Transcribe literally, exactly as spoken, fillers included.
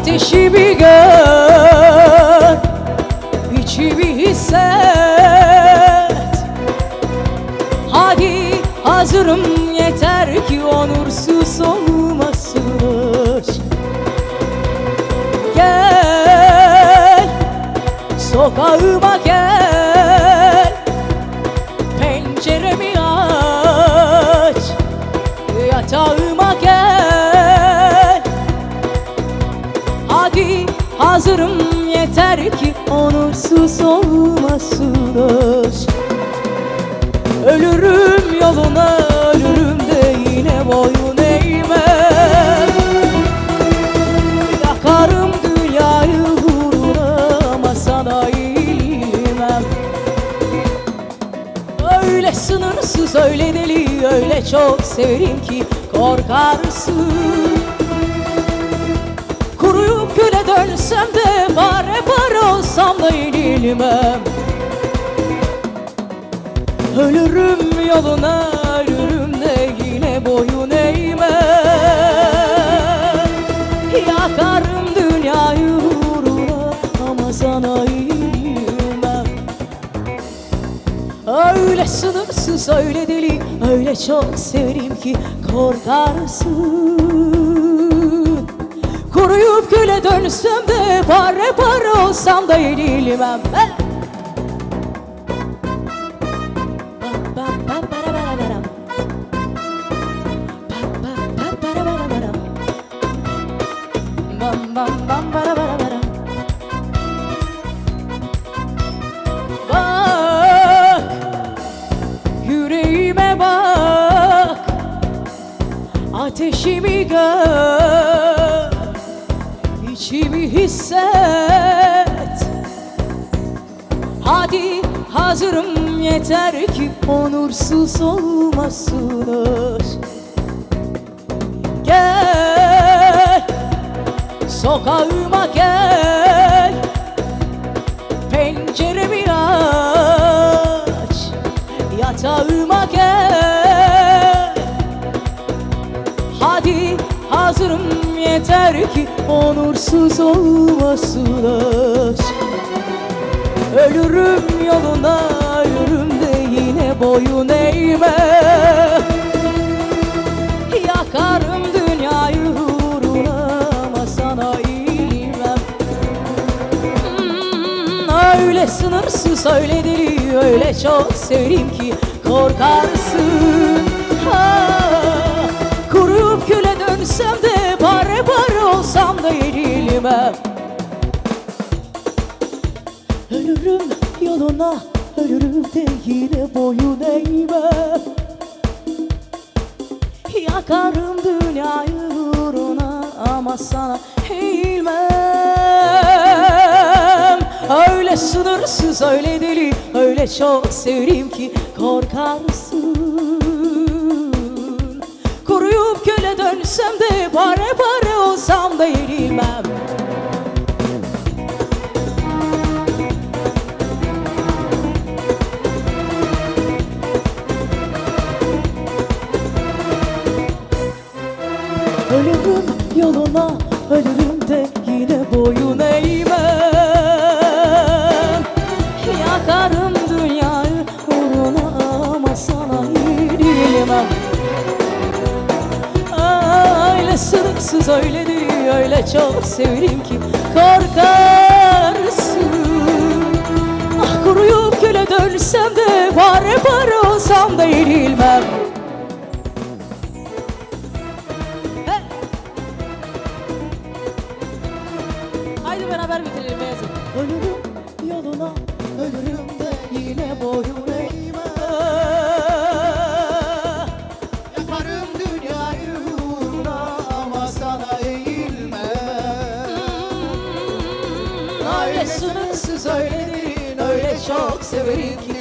Ateşimi gör, içimi hisset. Hadi hazırım, yeter ki onursuz olmasın. Gel, sokağıma gel, penceremi aç, yatağıma gel. Hadi hazırım, yeter ki onursuz olmasın. Ölürüm yoluna, ölürüm de yine boyun eğmem. Yakarım dünyayı uğruna ama sana eğilmem. Öyle sınırsız, öyle deli, öyle çok severim ki korkarsın. Kuruyup güle dönsem de pare pare olsam da yenilmem. Ölürüm yoluna, ölürüm de yine boyun eğmem. Yakarım dünyayı uğruna ama sana eğilmem. Öyle sınırsız, öyle deli, öyle çok severim ki korkarsın. Kuruyup güle dönsem de pare pare olsam da yenilmem. Bak, yüreğime bak, ateşimi gör, içimi hisset. Hadi hazırım, yeter ki onursuz olmasın. Gel, sokağıma gel, penceremi aç, yatağıma gel. Hadi hazırım, yeter ki onursuz olmasın. Ölürüm yoluna, ölürüm de yine boyun eğmem. Yakarım dünyayı uğruna ama sana eğilmem. hmm, Öyle sınırsız, öyle deli, öyle çok severim ki korkarsın. ah, Kuruyup güle dönsem de pare pare olsam da yenilmem. Ölürüm yoluna, ölürüm de yine boyun eğmem. Yakarım dünyayı uğruna ama sana eğilmem. Öyle sınırsız, öyle deli, öyle çok severim ki korkarsın. Kuruyup köle dönsem de pare pare olsam da yenilmem. Ölürüm yoluna, ölürüm de yine boyun eğmem. Yakarım dünyayı uğruna ama sana yenilmem. Öyle sınırsız, öyle değil, öyle çok severim ki korkarsın. Ah, kuruyup köle dönsem de pare pare olsam da yenilmem. Haydi beraber bitirelim Beyazıt. Ölürüm yoluna, ölürüm de yine boyun eğmem. Yakarım dünyayı uğruna ama sana eğilmem. Öyle sınırsız, öyle değil, öyle çok severim ki